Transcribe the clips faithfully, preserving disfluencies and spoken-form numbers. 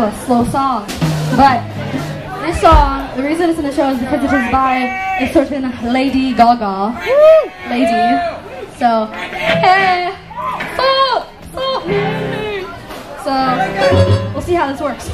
a slow song. But this song, the reason it's in the show is because it is by a certain Lady Gaga. Lady. So, hey, so, so, so, we'll see how this works.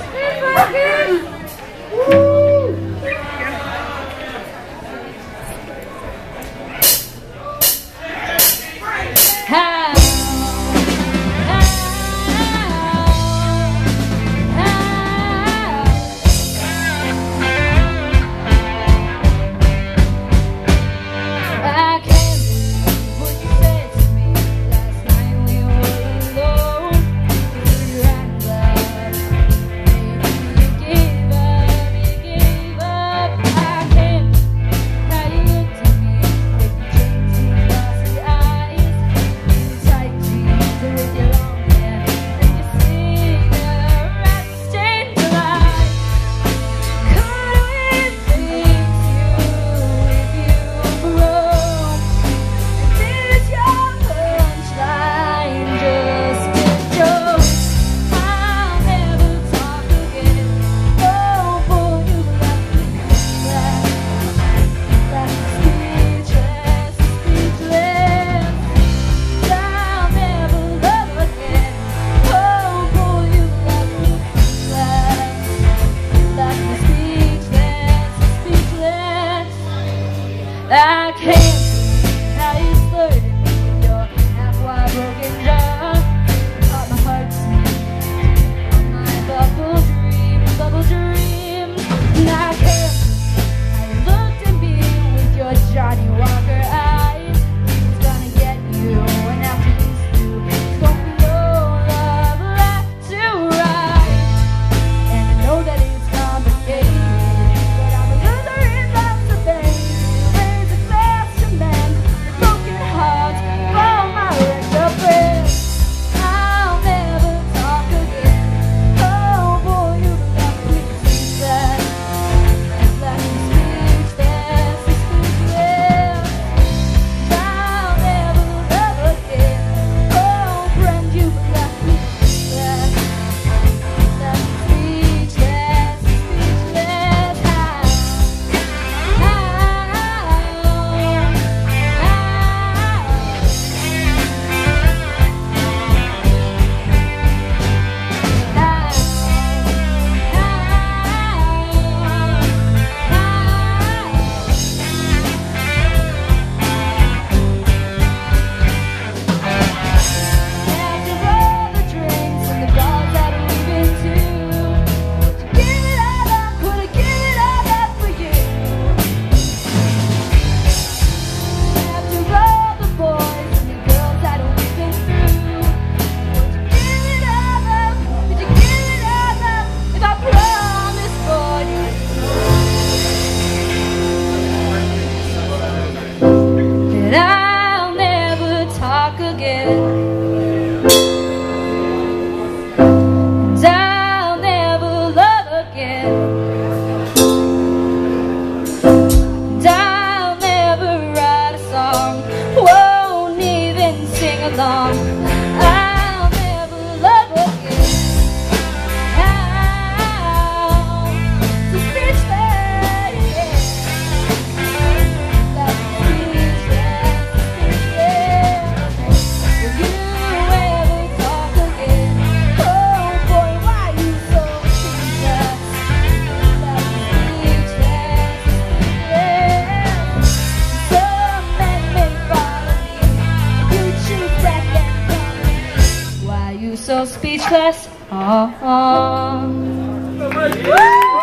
I can't how you flirted me with your half-wide broken jaw. Caught my heart singing on my bubble dream, bubble dream. And I can't how you looked at me with your Johnny Walker eyes. It's gonna get you, and after these two, it's gonna be your love left to right. And I know that it's complicated, but I'm a loser in love to baby. I'll never talk again. And I'll never love again. And I'll never write a song, won't even sing along. I'll never love again. I'm so speechless, yeah. That's so speechless. Oh, oh.